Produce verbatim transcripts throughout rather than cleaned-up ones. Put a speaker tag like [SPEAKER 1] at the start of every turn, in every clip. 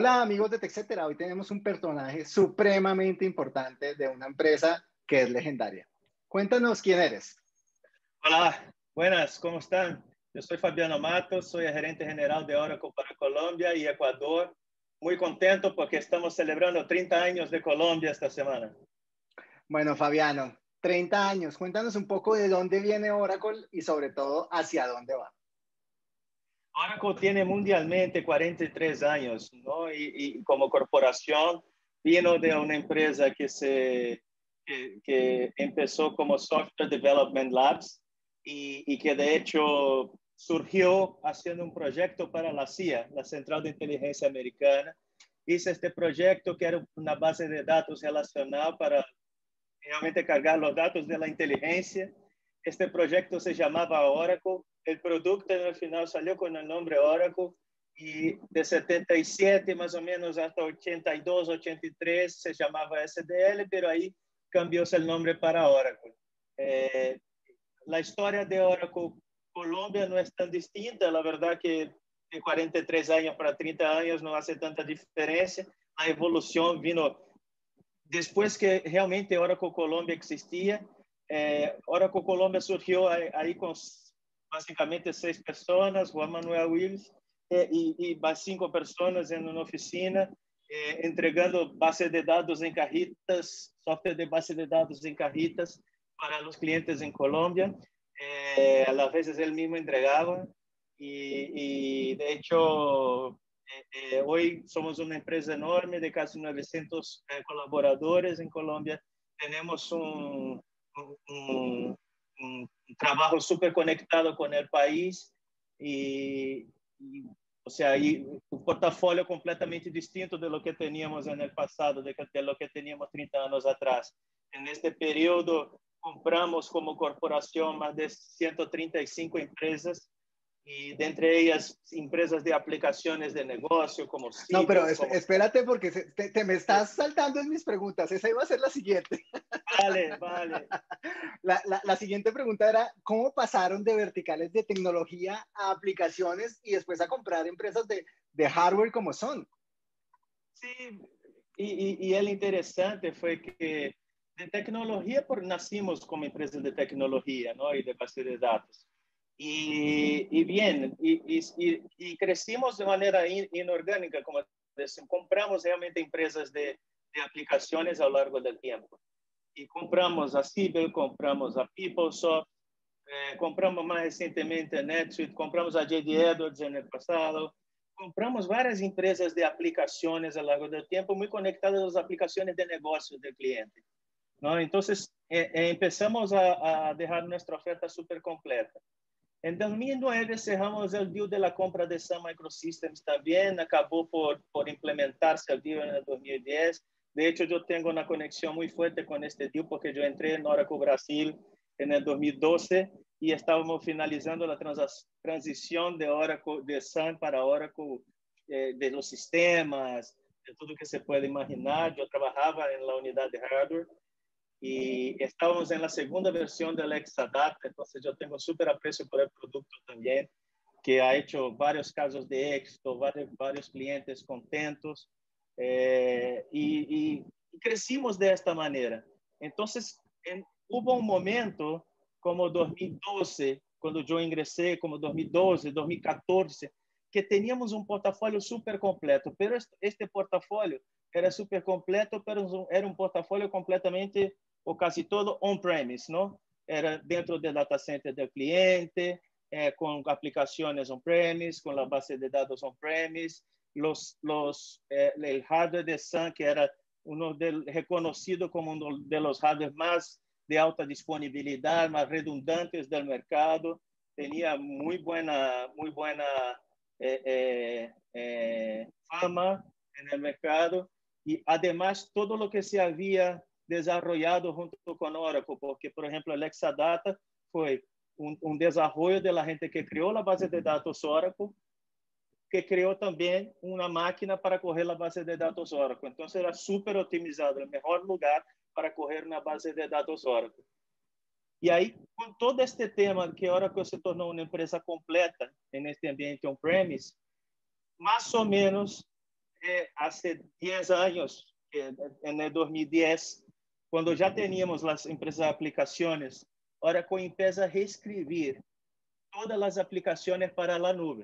[SPEAKER 1] Hola amigos de TechCetera, hoy tenemos un personaje supremamente importante de una empresa que es legendaria. Cuéntanos quién eres.
[SPEAKER 2] Hola, buenas, ¿cómo están? Yo soy Fabiano Matos, soy el gerente general de Oracle para Colombia y Ecuador. Muy contento porque estamos celebrando treinta años de Colombia esta semana.
[SPEAKER 1] Bueno, Fabiano, treinta años. Cuéntanos un poco de dónde viene Oracle y sobre todo hacia dónde va.
[SPEAKER 2] Oracle tiene mundialmente cuarenta y tres años, ¿no? Y, y como corporación vino de una empresa que, se, que, que empezó como Software Development Labs y, y que de hecho surgió haciendo un proyecto para la C I A, la Central de Inteligencia Americana. Hice este proyecto que era una base de datos relacional para realmente cargar los datos de la inteligencia. Este proyecto se llamaba Oracle. El producto en el final salió con el nombre Oracle y de setenta y siete más o menos hasta ochenta y dos, ochenta y tres se llamaba S D L, pero ahí cambióse el nombre para Oracle. Eh, la historia de Oracle Colombia no es tan distinta, la verdad que de cuarenta y tres años para treinta años no hace tanta diferencia. La evolución vino después que realmente Oracle Colombia existía. eh, Oracle Colombia surgió ahí, ahí con básicamente seis personas, Juan Manuel Wills, eh, y, y cinco personas en una oficina, eh, entregando bases de datos en cajitas, software de base de datos en cajitas para los clientes en Colombia. Eh, a veces él mismo entregaba y, y de hecho Eh, eh, hoy somos una empresa enorme de casi novecientos eh, colaboradores en Colombia. Tenemos un, un, un, un trabajo súper conectado con el país y, y o sea, y un portafolio completamente distinto de lo que teníamos en el pasado, de, de lo que teníamos treinta años atrás. En este periodo compramos como corporación más de ciento treinta y cinco empresas y de entre ellas empresas de aplicaciones de negocio como
[SPEAKER 1] No, pero
[SPEAKER 2] Siebel,
[SPEAKER 1] es-
[SPEAKER 2] como...
[SPEAKER 1] espérate porque se- te, te me estás saltando en mis preguntas. Esa iba a ser la siguiente.
[SPEAKER 2] Vale, vale.
[SPEAKER 1] La, la, la siguiente pregunta era, ¿cómo pasaron de verticales de tecnología a aplicaciones y después a comprar empresas de, de hardware como son?
[SPEAKER 2] Sí, y, y, y el interesante fue que de tecnología, por, nacimos como empresa de tecnología, ¿no? Y de base de datos. Y, y bien, y, y, y, crecimos de manera in, inorgánica, como decimos, compramos realmente empresas de, de aplicaciones a lo largo del tiempo. Y compramos a Siebel, compramos a PeopleSoft, eh, compramos más recientemente a NetSuite, compramos a J D Edwards en el pasado, compramos várias empresas de aplicaciones a lo largo del tiempo, muy conectadas a las aplicaciones de negocio del cliente, ¿no? Entonces, eh, eh, empezamos a, a dejar nuestra oferta súper completa. En dos mil nueve cerramos el deal de la compra de Sun Microsystems también, acabó por, por implementarse el deal en el dos mil diez. De hecho, yo tengo una conexión muy fuerte con este deal porque yo entré en Oracle Brasil en el dos mil doce y estábamos finalizando la trans transición de Oracle, de Sun para Oracle, eh, de los sistemas, de todo que se puede imaginar. Yo trabajaba en la unidad de hardware y estábamos en la segunda versión del Exadata, entonces yo tengo súper aprecio por el producto también, que ha hecho varios casos de éxito, varios, varios clientes contentos, eh, y, y, y, crecimos de esta manera. Entonces, en, hubo un momento como dos mil doce, cuando yo ingresé, como dos mil doce, dos mil catorce, que teníamos un portafolio súper completo, pero este, este portafolio era súper completo, pero era un portafolio completamente o casi todo on-premise, ¿no? Era dentro del data center del cliente, eh, con aplicaciones on-premise, con la base de datos on-premise, los, los, eh, el hardware de Sun, que era uno del, reconocido como uno de los hardware más de alta disponibilidad, más redundantes del mercado, tenía muy buena, muy buena eh, eh, eh, fama en el mercado y además todo lo que se había desarrollado junto con Oracle, porque, por ejemplo, el Exadata fue un, un desarrollo de la gente que creó la base de datos Oracle, que creó también una máquina para correr la base de datos Oracle. Entonces era súper optimizado, el mejor lugar para correr una base de datos Oracle. Y ahí, con todo este tema que Oracle se tornou uma empresa completa en este ambiente on-premise, más o menos eh, hace diez años, eh, en el dos mil diez, cuando ya teníamos las empresas de aplicaciones, Oracle empieza a reescribir todas las aplicaciones para la nube.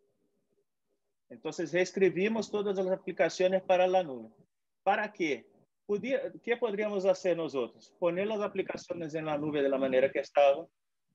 [SPEAKER 2] Entonces, reescribimos todas las aplicaciones para la nube. ¿Para qué? ¿Qué podríamos hacer nosotros? Poner las aplicaciones en la nube de la manera que estaban,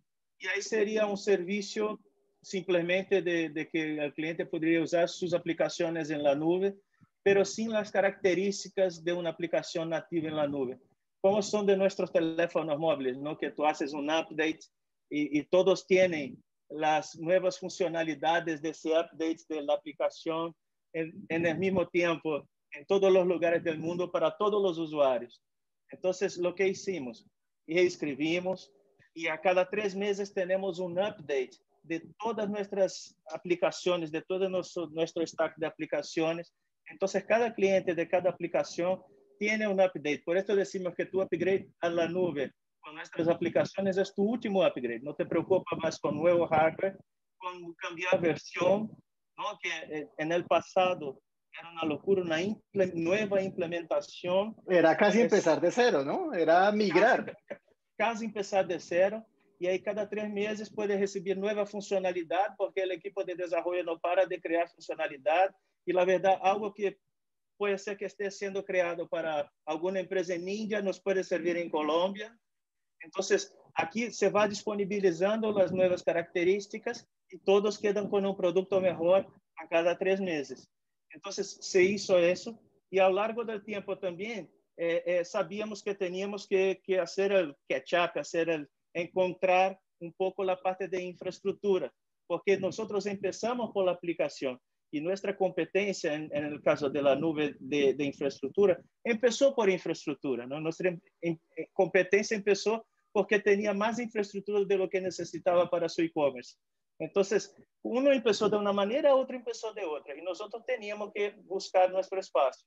[SPEAKER 2] y ahí sería un servicio simplemente de, de que el cliente podría usar sus aplicaciones en la nube, pero sin las características de una aplicación nativa en la nube, como son de nuestros teléfonos móviles, ¿no? Que tú haces un update y, y todos tienen las nuevas funcionalidades de ese update de la aplicación en, en el mismo tiempo, en todos los lugares del mundo, para todos los usuarios. Entonces, lo que hicimos, reescribimos, y a cada tres meses tenemos un update de todas nuestras aplicaciones, de todo nuestro, nuestro stack de aplicaciones. Entonces, cada cliente de cada aplicación tiene un update. Por esto decimos que tu upgrade a la nube con nuestras aplicaciones es tu último upgrade. No te preocupas más con nuevo hardware, con cambiar versión, ¿no? Que en el pasado era una locura, una imple nueva implementación.
[SPEAKER 1] Era casi empezar de cero, ¿no? Era migrar.
[SPEAKER 2] Casi, casi empezar de cero. Y ahí cada tres meses puede recibir nueva funcionalidad, porque el equipo de desarrollo no para de crear funcionalidad. Y la verdad, algo que puede ser que esté siendo creado para alguna empresa en India nos puede servir en Colombia. Entonces, aquí se va disponibilizando las nuevas características y todos quedan con un producto mejor a cada tres meses. Entonces, se hizo eso, y a lo largo del tiempo también eh, eh, sabíamos que teníamos que, que hacer el catch-up, hacer el, encontrar un poco la parte de infraestructura, porque nosotros empezamos por la aplicación y nuestra competencia, en, en el caso de la nube de, de infraestructura, empezó por infraestructura, ¿no? Nuestra em, em, competencia empezó porque tenía más infraestructura de lo que necesitaba para su e-commerce. Entonces, uno empezó de una manera, otro empezó de otra, y nosotros teníamos que buscar nuestro espacio.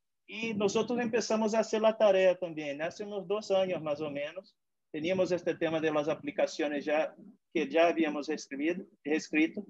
[SPEAKER 2] Y nosotros empezamos a hacer la tarea también. Hace unos dos años más o menos, teníamos este tema de las aplicaciones ya, que ya habíamos escrito, escrito,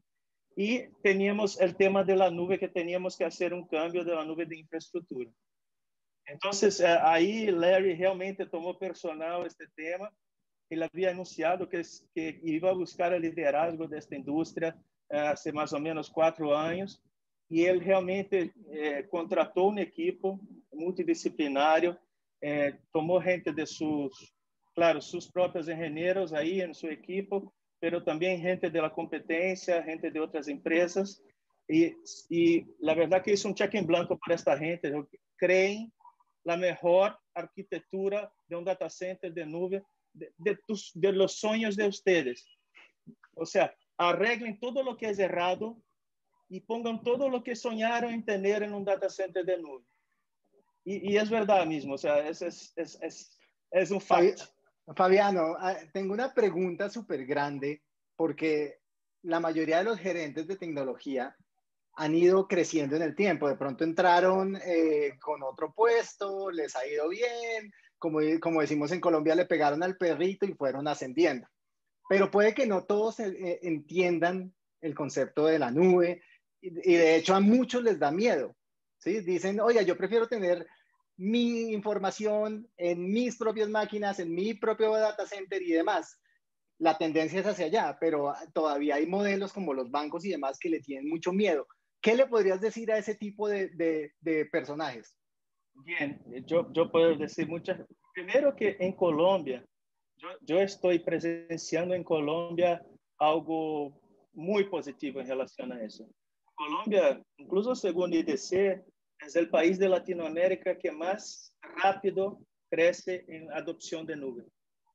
[SPEAKER 2] y teníamos el tema de la nube, que teníamos que hacer un cambio de la nube de infraestructura. Entonces, ahí Larry realmente tomó personal este tema. Ele havia anunciado que, que iba buscar o liderazgo desta indústria há uh, mais ou menos quatro anos, e ele realmente eh, contratou uma equipe multidisciplinário, eh, tomou gente de seus, claro, seus próprios engenheiros aí em sua equipe, pero também gente da competência, gente de outras empresas, e, e a verdade que isso é um cheque em branco para esta gente. Creem na melhor arquitetura de um data center de nuvem, De, de, tus, de los sueños de ustedes. O sea, arreglen todo lo que es errado y pongan todo lo que soñaron en tener en un data center de nube. Y, y es verdad mismo, o sea, es, es, es, es, es un fact.
[SPEAKER 1] Fabiano, tengo una pregunta súper grande, porque la mayoría de los gerentes de tecnología han ido creciendo en el tiempo. De pronto entraron eh, con otro puesto, les ha ido bien, como, como decimos en Colombia, le pegaron al perrito y fueron ascendiendo. Pero puede que no todos eh, entiendan el concepto de la nube, y, y de hecho a muchos les da miedo, ¿sí? Dicen, oye, yo prefiero tener mi información en mis propias máquinas, en mi propio data center y demás. La tendencia es hacia allá, pero todavía hay modelos como los bancos y demás que le tienen mucho miedo. ¿Qué le podrías decir a ese tipo de, de, de personajes?
[SPEAKER 2] Bien, yo, yo puedo decir muchas. Primero que en Colombia, yo, yo estoy presenciando en Colombia algo muy positivo en relación a eso. Colombia, incluso según I D C, es el país de Latinoamérica que más rápido crece en adopción de nube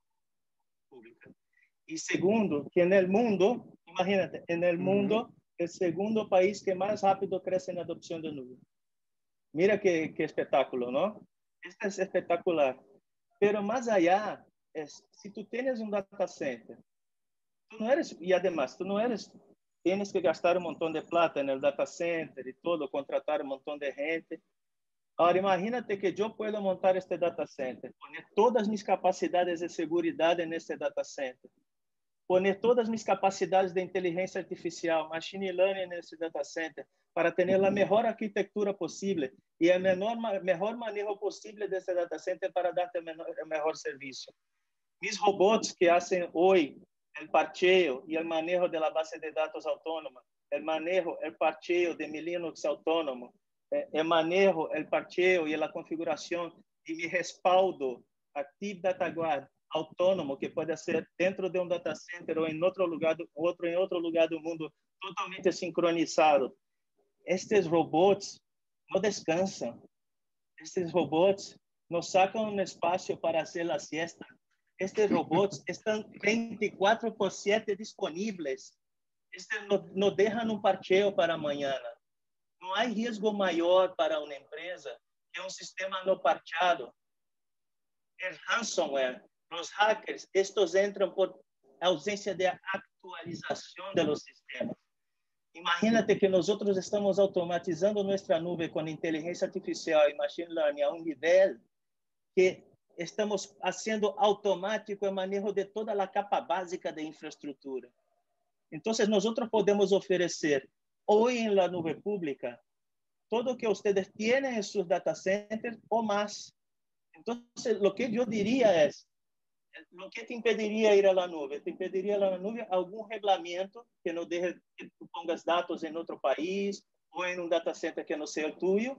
[SPEAKER 2] pública. Y segundo, que en el mundo, imagínate, en el mundo, uh-huh. el segundo país que más rápido crece en adopción de nube. Mira qué, qué espectáculo, ¿no? Esto es espectacular. Pero más allá, es, si tú tienes un data center, tú no eres, y además, tú no eres, tienes que gastar un montón de plata en el data center y todo, contratar un montón de gente. Ahora, imagínate que yo puedo montar este data center, poner todas mis capacidades de seguridad en este data center, poner todas mis capacidades de inteligencia artificial, machine learning en este data center, para tener la mejor arquitectura posible y el menor, mejor manejo posible de ese data center para darte el, menor, el mejor servicio. Mis robots que hacen hoy el parcheo y el manejo de la base de datos autónoma, el manejo, el parcheo de mi Linux autónomo, el manejo, el parcheo y la configuración y mi respaldo Active Data Guard autónomo que puede ser dentro de un data center o en otro lugar, otro en otro lugar del mundo, totalmente sincronizado. Estes robots no descansan. Estes robots no sacan un espacio para hacer la siesta. Estes robots están veinticuatro por siete disponibles. Estes no, no dejan un parcheo para mañana. No hay riesgo mayor para una empresa que un sistema no parchado. El ransomware, los hackers, estos entran por ausencia de actualización de los sistemas. Imagínate que nosotros estamos automatizando nuestra nube con inteligencia artificial y machine learning a un nivel que estamos haciendo automático el manejo de toda la capa básica de infraestructura. Entonces, nosotros podemos ofrecer hoy en la nube pública todo lo que ustedes tienen en sus data centers o más. Entonces, lo que yo diría es, lo que te impediría ir a la nube? Te impediría ir a la nube algún reglamento que no deje que tú pongas datos en otro país o en un data center que no sea el tuyo,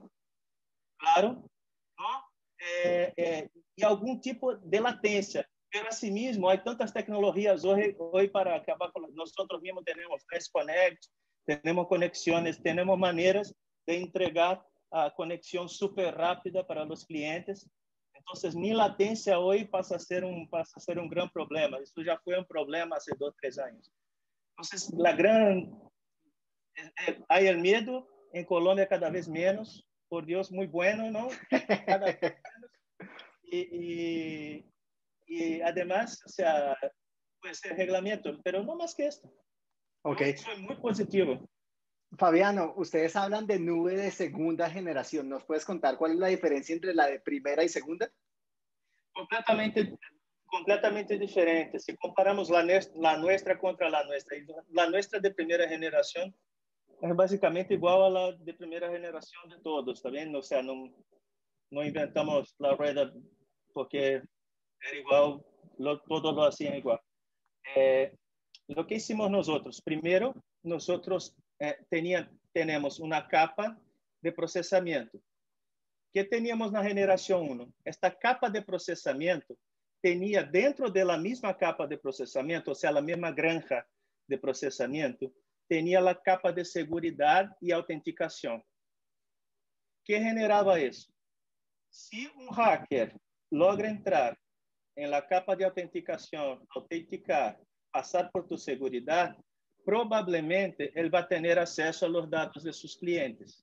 [SPEAKER 2] claro, ¿no? Eh, eh, y algún tipo de latencia. Pero asimismo, hay tantas tecnologías hoy, hoy para acabar con... Nosotros mismos tenemos Fast Connect, tenemos conexiones, tenemos maneras de entregar a conexión súper rápida para los clientes. Entonces, mi latencia hoy pasa a ser un, pasa a ser un gran problema. Eso ya fue un problema hace dos, tres años. Entonces, la gran... Eh, eh, hay el miedo en Colombia cada vez menos. Por Dios, muy bueno, ¿no? Cada vez menos. Y, y, y además, o sea, puede ser reglamento, pero no más que esto.
[SPEAKER 1] Okay.
[SPEAKER 2] Yo soy muy positivo.
[SPEAKER 1] Fabiano, ustedes hablan de nube de segunda generación. ¿Nos puedes contar cuál es la diferencia entre la de primera y segunda?
[SPEAKER 2] Completamente, completamente diferente. Si comparamos la, la nuestra contra la nuestra, la nuestra de primera generación es básicamente igual a la de primera generación de todos, ¿está bien? O sea, no, no inventamos la rueda porque era igual, lo, todos lo hacían igual. Eh, lo que hicimos nosotros, primero, nosotros eh, tenía, tenemos una capa de procesamiento. ¿Qué teníamos en la generación uno? Esta capa de procesamiento tenía dentro de la misma capa de procesamiento, o sea, la misma granja de procesamiento, tenía la capa de seguridad y autenticación. ¿Qué generaba eso? Si un hacker logra entrar en la capa de autenticación, autenticar, pasar por tu seguridad, probablemente él va a tener acceso a los datos de sus clientes,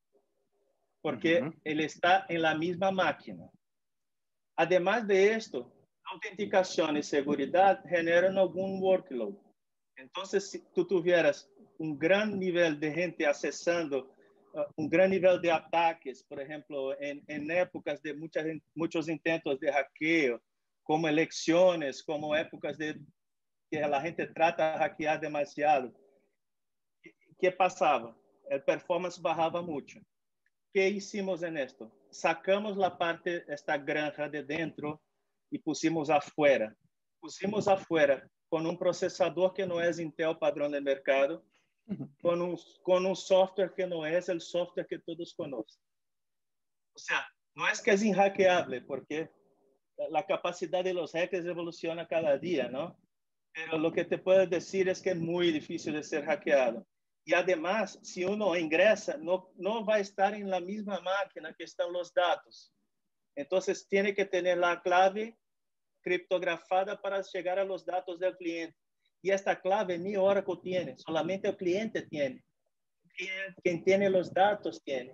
[SPEAKER 2] porque uh-huh. él está en la misma máquina. Además de esto, autenticación y seguridad generan algún workload. Entonces, si tú tuvieras un gran nivel de gente accesando, uh, un gran nivel de ataques, por ejemplo, en, en épocas de muchas, muchos intentos de hackeo, como elecciones, como épocas de que la gente trata de hackear demasiado, ¿qué, qué pasaba? El performance bajaba mucho. ¿Qué hicimos en esto? Sacamos la parte, esta granja de dentro y pusimos afuera. Pusimos afuera con un procesador que no es Intel padrón de mercado, con un, con un software que no es el software que todos conocen. O sea, no es que es inhackeable, porque la capacidad de los hackers evoluciona cada día, ¿no? Pero lo que te puedo decir es que es muy difícil de ser hackeado. Y además, si uno ingresa, no, no va a estar en la misma máquina que están los datos. Entonces, tiene que tener la clave criptografada para llegar a los datos del cliente. Y esta clave ni Oracle tiene, solamente el cliente tiene. Quien tiene los datos tiene.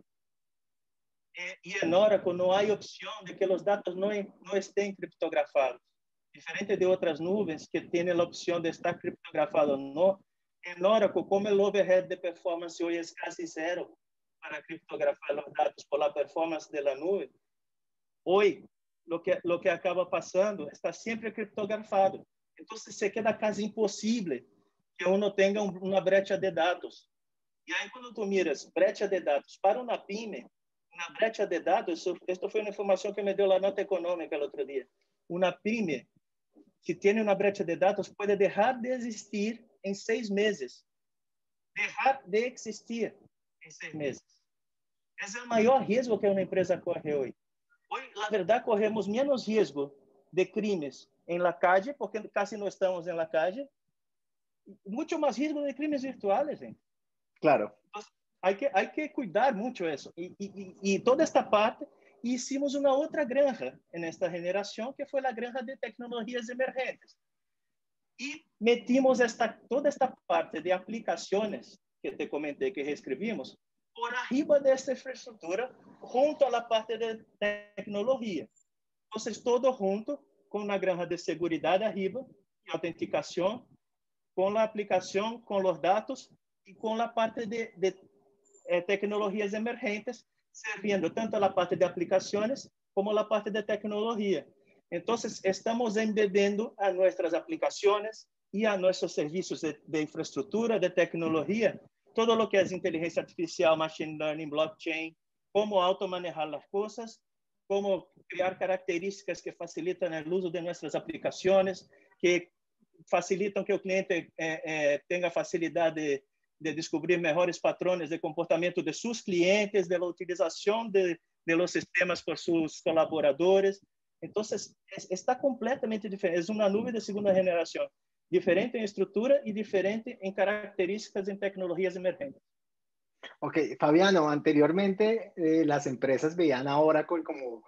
[SPEAKER 2] Y en Oracle no hay opción de que los datos no, no estén criptografados. Diferente de otras nubes que tienen la opción de estar criptografado o no. En Oracle, como el overhead de performance hoy es casi cero para criptografar los datos por la performance de la nube, hoy lo que, lo que acaba pasando está siempre criptografado. Entonces se queda casi imposible que uno tenga un, una brecha de datos. Y ahí cuando tú miras brecha de datos para una pyme, una brecha de datos, eso, esto fue una información que me dio la nota económica el otro día. Una pyme que tiene una brecha de datos puede dejar de existir en seis meses. Dejar de existir en seis meses. Es el mayor riesgo que una empresa corre hoy. Hoy, la verdad, corremos menos riesgo de crimes en la calle, porque casi no estamos en la calle, mucho más riesgo de crimes virtuales, gente.
[SPEAKER 1] Claro.
[SPEAKER 2] Entonces, hay que, hay que cuidar mucho eso. Y, y, y toda esta parte, hicimos una otra granja en esta generación, que fue la granja de tecnologías emergentes. Y metimos esta, toda esta parte de aplicaciones que te comenté que reescribimos por arriba de esta infraestructura, junto a la parte de tecnología. Entonces, todo junto, con una granja de seguridad arriba, y autenticación, con la aplicación, con los datos y con la parte de, de eh, tecnologías emergentes, sirviendo tanto la parte de aplicaciones como la parte de tecnología. Entonces, estamos embebendo a nuestras aplicaciones y a nuestros servicios de, de infraestructura, de tecnología, todo lo que es inteligencia artificial, machine learning, blockchain, cómo automanejar las cosas, cómo crear características que facilitan el uso de nuestras aplicaciones, que facilitan que el cliente eh, eh, tenga facilidad de, de descubrir mejores patrones de comportamiento de sus clientes, de la utilización de, de los sistemas por sus colaboradores. Entonces, es, está completamente diferente. Es una nube de segunda generación, diferente en estructura y diferente en características en tecnologías emergentes.
[SPEAKER 1] Ok, Fabiano, anteriormente eh, las empresas veían a Oracle como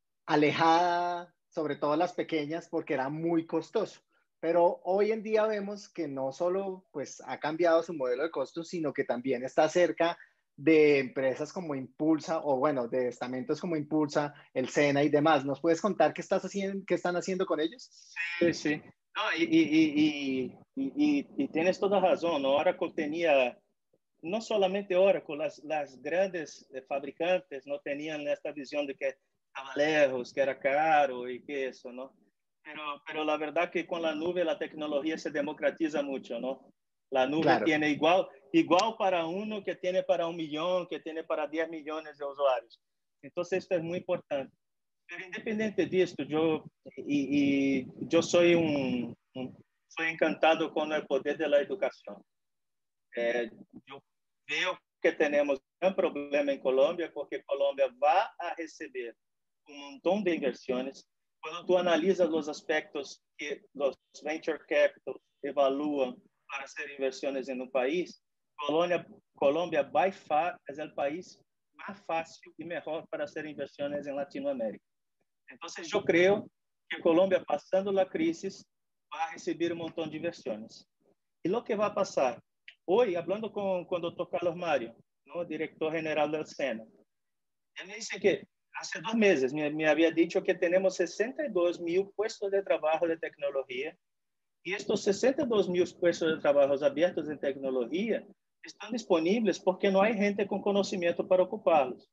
[SPEAKER 1] alejada, sobre todo las pequeñas, porque era muy costoso. Pero hoy en día vemos que no solo pues, ha cambiado su modelo de costos, sino que también está cerca de empresas como Impulsa, o bueno, de estamentos como Impulsa, el Sena y demás. ¿Nos puedes contar qué, estás haciendo, qué están haciendo con ellos?
[SPEAKER 2] Sí, sí. No, y, y, y, y, y tienes toda razón. Oracle tenía, no solamente Oracle, las, las grandes fabricantes no tenían esta visión de que estaba lejos, que era caro y que eso, ¿no? Pero, pero la verdad que con la nube la tecnología se democratiza mucho, ¿no? La nube
[SPEAKER 1] Claro.
[SPEAKER 2] tiene igual, igual para uno que tiene para un millón, que tiene para diez millones de usuarios. Entonces, esto es muy importante. Pero independiente de esto, yo, y, y yo soy, un, un, soy encantado con el poder de la educación. Eh, yo veo que tenemos un problema en Colombia porque Colombia va a recibir un montón de inversiones. Cuando tú analizas los aspectos que los venture capital evalúan para hacer inversiones en un país, Colombia, Colombia by far es el país más fácil y mejor para hacer inversiones en Latinoamérica. Entonces, yo creo que Colombia, pasando la crisis, va a recibir un montón de inversiones. Y lo que va a pasar, hoy, hablando con, con el doctor Carlos Mario, ¿no? Director general del Sena, él me dice que hace dos meses me, me había dicho que tenemos sesenta y dos mil puestos de trabajo de tecnología, y estos sesenta y dos mil puestos de trabajo abiertos en tecnología están disponibles porque no hay gente con conocimiento para ocuparlos.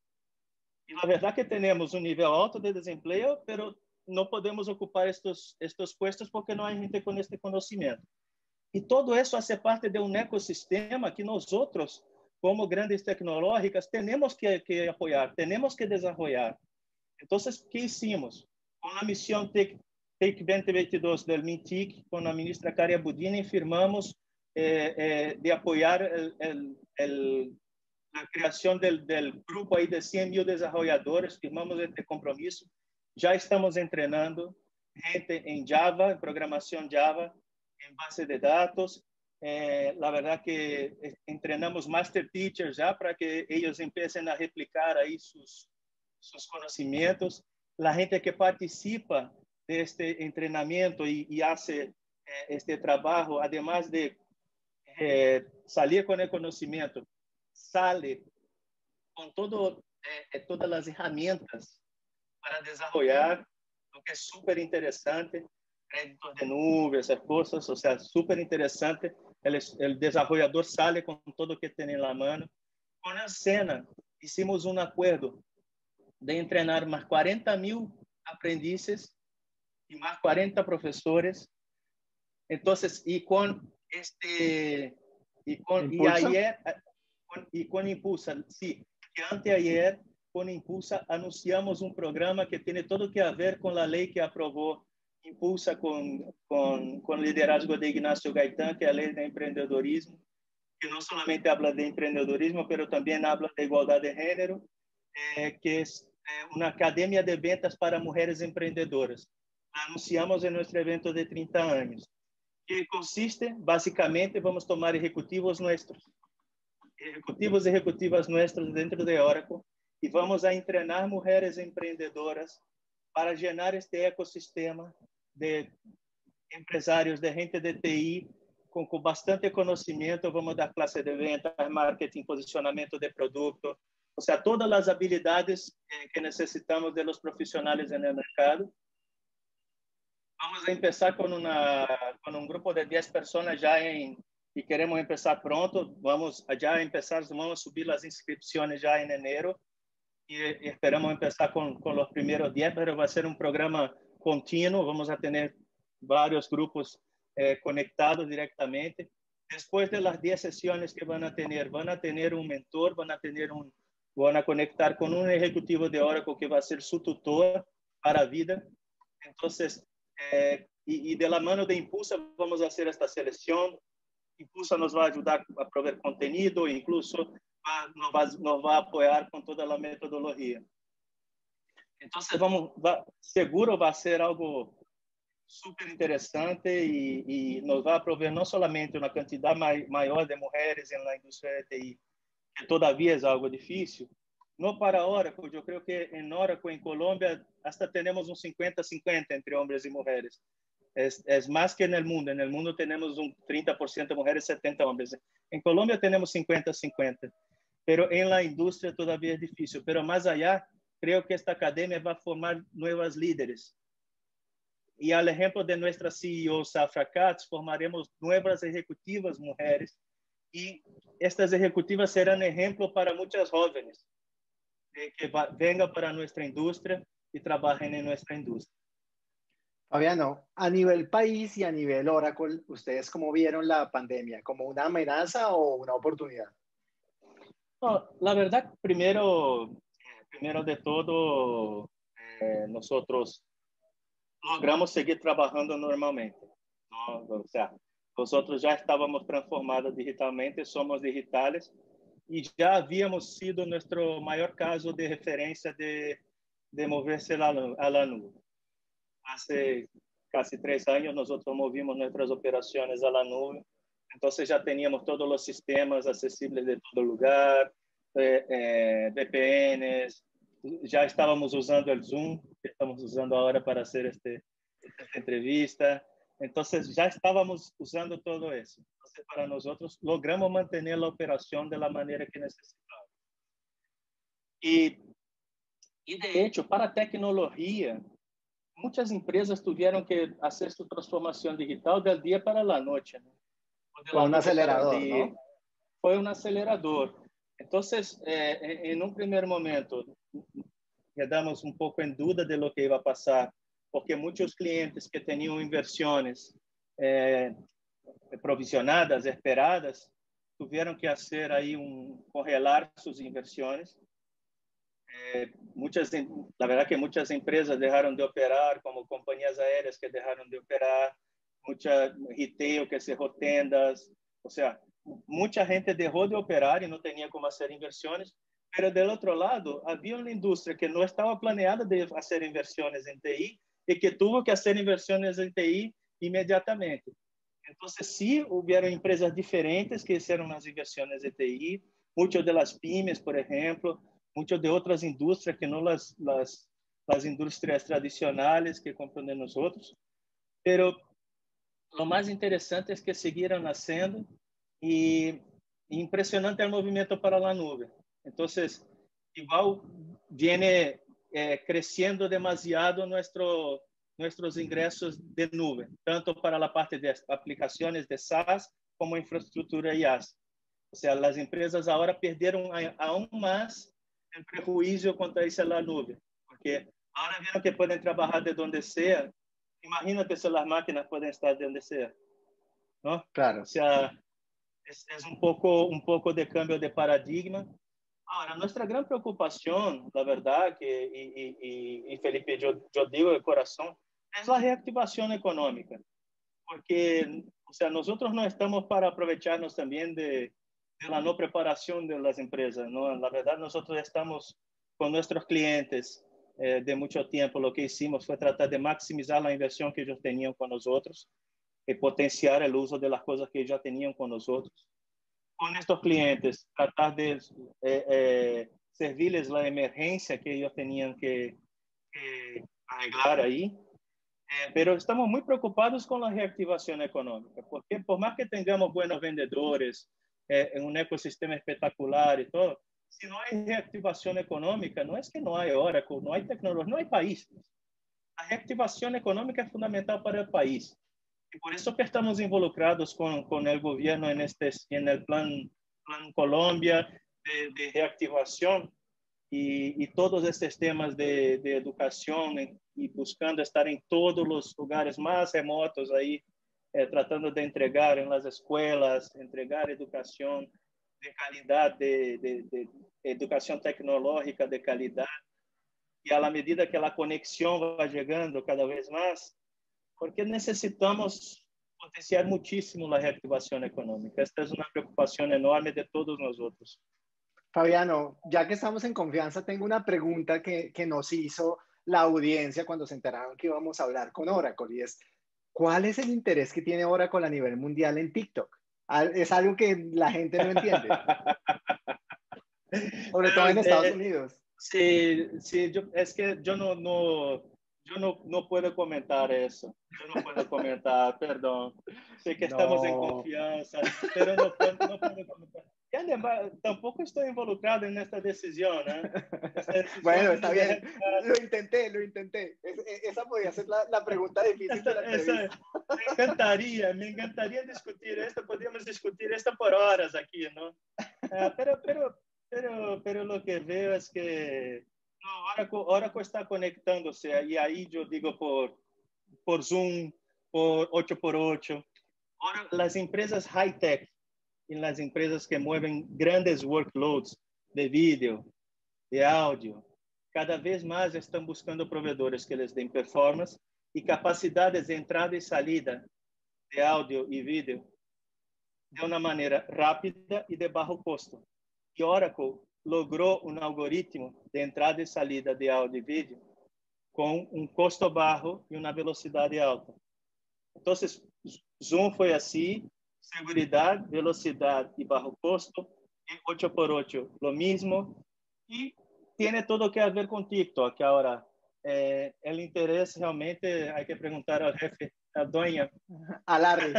[SPEAKER 2] Y la verdad que tenemos un nivel alto de desempleo, pero no podemos ocupar estos, estos puestos porque no hay gente con este conocimiento. Y todo eso hace parte de un ecosistema que nosotros, como grandes tecnológicas, tenemos que, que apoyar, tenemos que desarrollar. Entonces, ¿qué hicimos? Con la misión TIC, TIC veinte veintidós del MINTIC, con la ministra Caria Budini, firmamos eh, eh, de apoyar el, el, el la creación del, del grupo ahí de cien mil desarrolladores, firmamos este compromiso, ya estamos entrenando gente en Java, en programación Java, en base de datos. Eh, la verdad que entrenamos master teachers ya para que ellos empiecen a replicar ahí sus, sus conocimientos. La gente que participa de este entrenamiento y, y hace eh, este trabajo, además de eh, salir con el conocimiento, sale con todo, eh, todas las herramientas para desarrollar, lo que es súper interesante, créditos de nube, esas cosas, o sea, súper interesante. El, el desarrollador sale con todo lo que tiene en la mano. Con la Sena, hicimos un acuerdo de entrenar más cuarenta mil aprendices y más cuarenta profesores. Entonces, y con este... Y, con, y ayer... y con Impulsa, sí, que anteayer con Impulsa anunciamos un programa que tiene todo que ver con la ley que aprobó Impulsa con, con, con liderazgo de Ignacio Gaitán, que es la ley de emprendedorismo, que no solamente habla de emprendedorismo, pero también habla de igualdad de género, eh, que es eh, una academia de ventas para mujeres emprendedoras. La anunciamos en nuestro evento de treinta años, que consiste, básicamente, vamos tomar ejecutivos nuestros, ejecutivos y ejecutivas nuestros dentro de Oracle, y vamos a entrenar mujeres emprendedoras para llenar este ecosistema de empresarios, de gente de T I, com, com bastante conhecimento. Vamos dar classe de ventas, marketing, posicionamento de produto, ou seja, todas as habilidades que necessitamos de los profissionais no mercado. Vamos a começar com uma com um grupo de dez pessoas já em e queremos começar pronto. Vamos já começar, vamos subir as inscrições já em enero e esperamos começar com com os primeiros dez, mas vai ser um programa contínuo. Vamos a ter vários grupos eh, conectados directamente. Después de las diez sesiones que van a tener, van a tener un mentor, van a tener un, van a conectar con un ejecutivo de Oracle que va a ser su tutor para la vida. Entonces, eh, y, y de la mano de Impulsa vamos a hacer esta selección. Impulsa nos va a ayudar a proveer contenido, incluso va, nos, va, nos va a apoyar con toda la metodología. Entonces, vamos, va, seguro va a ser algo super interessante e, e nos vai prover não somente uma quantidade mai, maior de mulheres na indústria de T I, que todavia é algo difícil. No para Oracle, eu creio que em Oracle, em Colômbia, hasta temos um cinquenta cinquenta entre homens e mulheres. É, é mais que no mundo. No mundo temos um trinta por cento mulheres e setenta por cento homens. Em Colômbia temos cinquenta cinquenta. Pero em la indústria todavia é difícil. Pero mais allá, creio que esta academia vai formar novas líderes. E, ao exemplo de nossa C E O, Safra Katz, formaremos novas executivas mulheres e estas executivas serão exemplo para muitas jovens que venham para nossa indústria e trabalhem em nossa indústria.
[SPEAKER 1] Fabiano, a nivel país y a nivel Oracle, ¿ustedes cómo vieron la pandemia? ¿Como una amenaza o una oportunidad?
[SPEAKER 2] No, la verdad, primero, primero de todo, eh, nosotros logramos seguir trabalhando normalmente, ¿no? O sea, nosotros ya estábamos transformados digitalmente, somos digitales y ya habíamos sido nuestro mayor caso de referencia de, de moverse a la, a la nube. Hace casi tres años nosotros movimos nuestras operaciones a la nube, entonces ya teníamos todos los sistemas accesibles de todo lugar, eh, eh, V P Ns, já estávamos usando o Zoom, que estamos usando agora para fazer este, esta entrevista. Então, já estávamos usando todo isso. Então, para nós, logramos manter a operação da maneira que necessitávamos. E, e, de hecho, para a tecnologia, muitas empresas tiveram que fazer sua transformação digital do dia para a noite. Né?
[SPEAKER 1] Foi um acelerador, não?
[SPEAKER 2] Foi um acelerador. Então, eh, em um primeiro momento, quedamos um pouco em dúvida de lo que ia passar, porque muitos clientes que tinham inversões eh, provisionadas, esperadas, tiveram que fazer aí um correlar suas inversões. Eh, muitas, na verdade, que muitas empresas deixaram de operar, como companhias aéreas que deixaram de operar, muita retail que cerrou tendas, ou seja, muita gente deixou de operar e não tinha como fazer inversões, mas, do outro lado, havia uma indústria que não estava planeada de fazer inversões em T I e que teve que fazer inversões em T I imediatamente. Então, sim, houveram empresas diferentes que fizeram as inversões em T I, muitas das pymes, por exemplo, muitas de outras indústrias que não as, as, as indústrias tradicionais que compram de nós outros. Mas o mais interessante é que seguiram nascendo. E impressionante é o movimento para a nuvem. Então, igual viene eh, crescendo demasiado nuestro, nossos ingressos de nuvem, tanto para a parte de aplicações de SaaS como infraestrutura IaaS. Ou seja, as empresas agora perderam aún mais o prejuízo contra isso na nuvem, porque agora viram que podem trabalhar de onde seja. Imagina que se as máquinas podem estar de onde seja, não?
[SPEAKER 1] Claro.
[SPEAKER 2] O sea, es, es un, poco, un poco de cambio de paradigma. Ahora, nuestra gran preocupación, la verdad, que, y, y, y Felipe, yo, yo digo de corazón, es la reactivación económica. Porque, o sea, nosotros no estamos para aprovecharnos también de, de la no preparación de las empresas, ¿no? La verdad, nosotros estamos con nuestros clientes eh, de mucho tiempo. Lo que hicimos fue tratar de maximizar la inversión que ellos tenían con nosotros y potenciar el uso de las cosas que ya tenían con nosotros. Con estos clientes, tratar de eh, eh, servirles la emergencia que ellos tenían que, que arreglar ahí. Eh, pero estamos muy preocupados con la reactivación económica, porque por más que tengamos buenos vendedores, eh, en un ecosistema espectacular y todo, si no hay reactivación económica, no es que no hay Oracle, no hay tecnología, no hay país. La reactivación económica es fundamental para el país. Y por eso que estamos involucrados con, con el gobierno en, este, en el plan, plan Colombia de, de reactivación y, y todos estos temas de, de educación y buscando estar en todos los lugares más remotos ahí, eh, tratando de entregar en las escuelas, entregar educación de calidad, de, de, de educación tecnológica de calidad. Y a la medida que la conexión va llegando cada vez más, porque necesitamos potenciar muchísimo la reactivación económica. Esta es una preocupación enorme de todos nosotros.
[SPEAKER 1] Fabiano, ya que estamos en confianza, tengo una pregunta que, que nos hizo la audiencia cuando se enteraron que íbamos a hablar con Oracle y es, ¿cuál es el interés que tiene Oracle a nivel mundial en TikTok? Es algo que la gente no entiende, sobre todo en Estados
[SPEAKER 2] eh,
[SPEAKER 1] Unidos.
[SPEAKER 2] Sí, sí, yo, es que yo no, no, yo no, no puedo comentar eso. Yo no puedo comentar, perdón. Sé que estamos en
[SPEAKER 1] No.
[SPEAKER 2] confianza, pero no puedo, no puedo comentar. Y además, tampoco estoy involucrado en esta decisión, ¿eh? Esta decisión
[SPEAKER 1] Bueno,
[SPEAKER 2] viene
[SPEAKER 1] está
[SPEAKER 2] de
[SPEAKER 1] bien.
[SPEAKER 2] Red Hat.
[SPEAKER 1] Lo intenté, lo intenté. Es, esa podía ser la, la pregunta difícil
[SPEAKER 2] Esta,
[SPEAKER 1] de la
[SPEAKER 2] esa,
[SPEAKER 1] entrevista.
[SPEAKER 2] me encantaría, me encantaría discutir esto. Podríamos discutir esto por horas aquí, ¿no? Uh, pero, pero, pero, pero lo que veo es que no, Oracle, Oracle está conectándose y ahí yo digo por, por Zoom, por ocho por ocho. Ahora, las empresas high-tech y las empresas que mueven grandes workloads de vídeo, de audio, cada vez más estão buscando provedores que les den performance e capacidades de entrada e salida de áudio e vídeo de uma maneira rápida e de baixo custo. E Oracle logrou um algoritmo de entrada e salida de áudio e vídeo com um custo baixo e uma velocidade alta. Então, Zoom foi assim, seguridade, velocidade e baixo custo, e ocho por ocho lo mismo, e tiene todo que ver con TikTok. Ahora, eh, el interés realmente hay que preguntar al jefe, al dueño.
[SPEAKER 1] A Larry.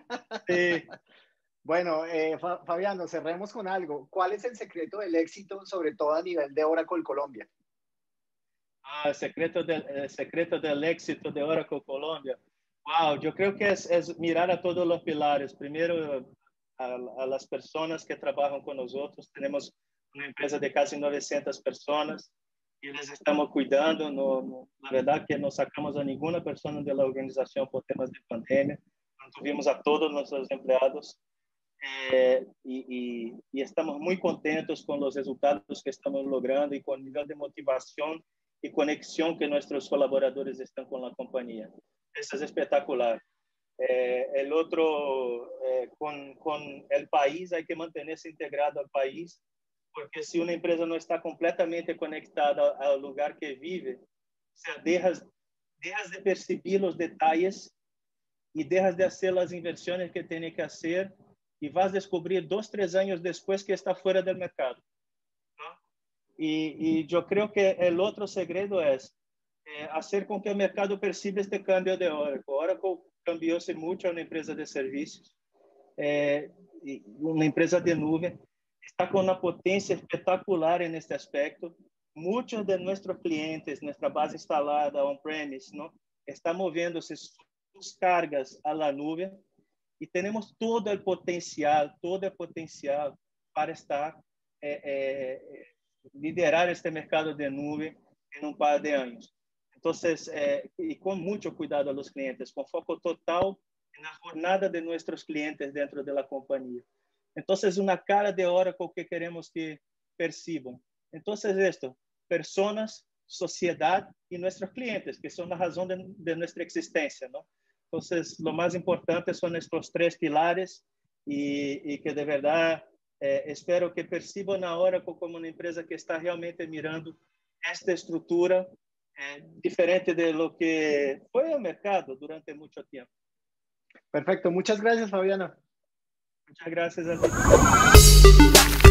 [SPEAKER 2] Sí.
[SPEAKER 1] Bueno, eh, Fabiano, cerremos con algo. ¿Cuál es el secreto del éxito, sobre todo a nivel de Oracle Colombia?
[SPEAKER 2] Ah, el secreto del, el secreto del éxito de Oracle Colombia. Wow, yo creo que es, es mirar a todos los pilares. Primero, a, a las personas que trabajan con nosotros. Tenemos una empresa de casi novecientas personas y les estamos cuidando. No, no, la verdad que no sacamos a ninguna persona de la organización por temas de pandemia. Mantuvimos a todos nuestros empleados eh, y, y, y estamos muy contentos con los resultados que estamos logrando y con el nivel de motivación y conexión que nuestros colaboradores están con la compañía. Eso es espectacular. Eh, el otro, eh, con, con el país, hay que mantenerse integrado al país, porque si una empresa no está completamente conectada al lugar que vive, o sea, dejas, dejas de percibir los detalles y dejas de hacer las inversiones que tiene que hacer y vas a descubrir dos, tres años después que está fuera del mercado, ¿no? Y, y yo creo que el otro secreto es eh, hacer con que el mercado perciba este cambio de Oracle. Oracle cambió-se mucho a una empresa de servicios, eh, una empresa de nube, está con una potencia espectacular en este aspecto. Muchos de nuestros clientes, nuestra base instalada on-premise, ¿no?, está moviéndose sus cargas a la nube y tenemos todo el potencial, todo el potencial para estar, eh, eh, liderar este mercado de nube en un par de años. Entonces, eh, y con mucho cuidado a los clientes, con foco total en la jornada de nuestros clientes dentro de la compañía. Entonces, una cara de Oracle que queremos que perciban. Entonces, esto, personas, sociedad y nuestros clientes, que son la razón de, de nuestra existencia, ¿no? Entonces, lo más importante son estos tres pilares y, y que de verdad eh, espero que perciban a Oracle como una empresa que está realmente mirando esta estructura eh, diferente de lo que fue el mercado durante mucho tiempo.
[SPEAKER 1] Perfecto, muchas gracias, Fabiano.
[SPEAKER 2] Muchas gracias a ti.